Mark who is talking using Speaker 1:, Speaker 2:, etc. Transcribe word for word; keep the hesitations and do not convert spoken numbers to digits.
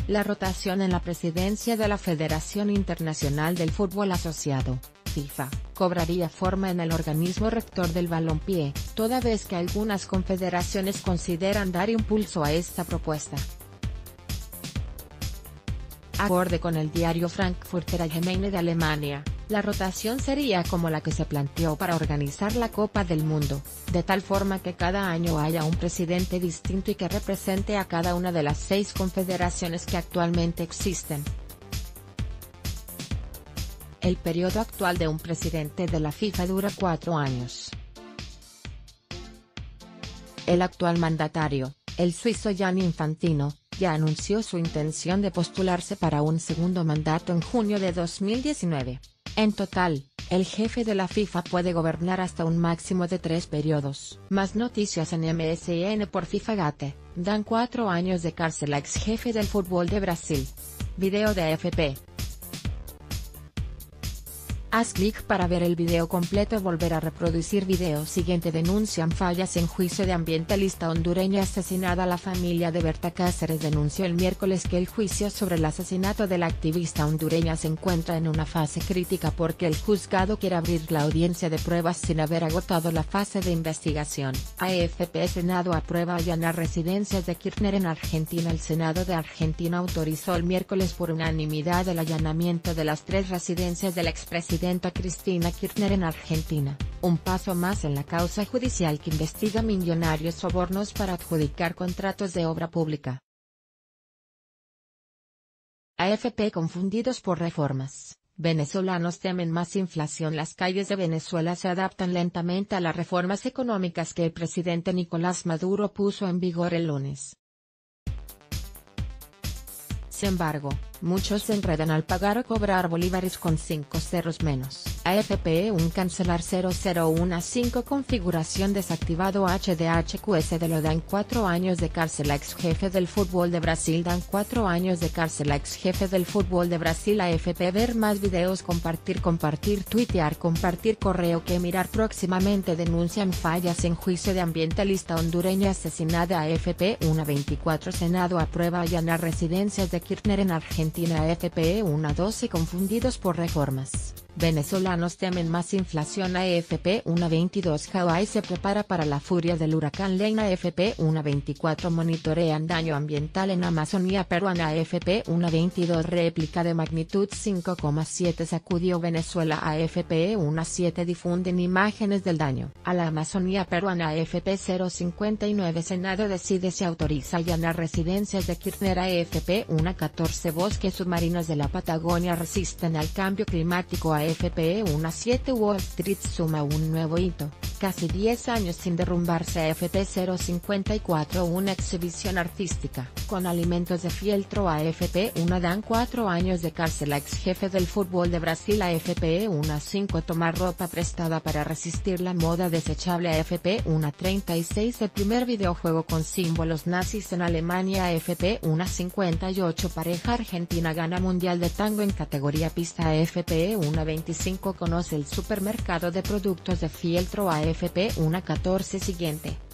Speaker 1: La rotación en la presidencia de la Federación Internacional del Fútbol Asociado, FIFA, cobraría forma en el organismo rector del balompié, toda vez que algunas confederaciones consideran dar impulso a esta propuesta. Acorde con el diario Frankfurter Allgemeine de Alemania, la rotación sería como la que se planteó para organizar la Copa del Mundo, de tal forma que cada año haya un presidente distinto y que represente a cada una de las seis confederaciones que actualmente existen. El periodo actual de un presidente de la FIFA dura cuatro años. El actual mandatario, el suizo Gianni Infantino, ya anunció su intención de postularse para un segundo mandato en junio de dos mil diecinueve. En total, el jefe de la FIFA puede gobernar hasta un máximo de tres periodos. Más noticias en M S N por FIFAgate, dan cuatro años de cárcel a ex jefe del fútbol de Brasil. Video de A F P. Haz clic para ver el video completo. Volver a reproducir video siguiente. Denuncian fallas en juicio de ambientalista hondureña asesinada. La familia de Berta Cáceres denunció el miércoles que el juicio sobre el asesinato de la activista hondureña se encuentra en una fase crítica porque el juzgado quiere abrir la audiencia de pruebas sin haber agotado la fase de investigación. A F P. Senado aprueba allanar residencias de Kirchner en Argentina. El Senado de Argentina autorizó el miércoles por unanimidad el allanamiento de las tres residencias del expresidente Cristina Kirchner en Argentina, un paso más en la causa judicial que investiga millonarios sobornos para adjudicar contratos de obra pública. A F P. Confundidos por reformas, venezolanos temen más inflación. Las calles de Venezuela se adaptan lentamente a las reformas económicas que el presidente Nicolás Maduro puso en vigor el lunes. Sin embargo, muchos se enredan al pagar o cobrar bolívares con cinco ceros menos. A F P. un cancelar cero cero uno cinco configuración desactivado. H D H Q S de lo dan cuatro años de cárcel a ex jefe del fútbol de Brasil. Dan cuatro años de cárcel a ex jefe del fútbol de Brasil. A F P. Ver más videos. Compartir compartir tuitear compartir correo que mirar próximamente. Denuncian fallas en juicio de ambientalista hondureña asesinada. A F P. uno veinticuatro Senado aprueba allanar residencias de Kirchner en Argentina. A F P. uno doce Confundidos por reformas, venezolanos temen más inflación. A F P. uno veintidós Hawái se prepara para la furia del huracán Lane. A F P. uno veinticuatro Monitorean daño ambiental en Amazonía peruana. A F P. uno veintidós Réplica de magnitud cinco coma siete sacudió Venezuela. A F P. uno siete Difunden imágenes del daño a la Amazonía peruana. A F P. cero cincuenta y nueve Senado decide si autoriza allanar residencias de Kirchner. A F P. uno catorce Bosques submarinos de la Patagonia resisten al cambio climático. A F P. uno siete Wall Street suma un nuevo hito, casi diez años sin derrumbarse. A F P. cero cincuenta y cuatro Una exhibición artística con alimentos de fieltro. A F P. uno dan cuatro años de cárcel a ex jefe del fútbol de Brasil. A F P. uno cinco Tomar ropa prestada para resistir la moda desechable. A F P. uno treinta y seis El primer videojuego con símbolos nazis en Alemania. A F P. uno cincuenta y ocho Pareja argentina gana mundial de tango en categoría pista. A F P. uno veinticinco Conoce el supermercado de productos de fieltro. A F P. uno catorce Siguiente.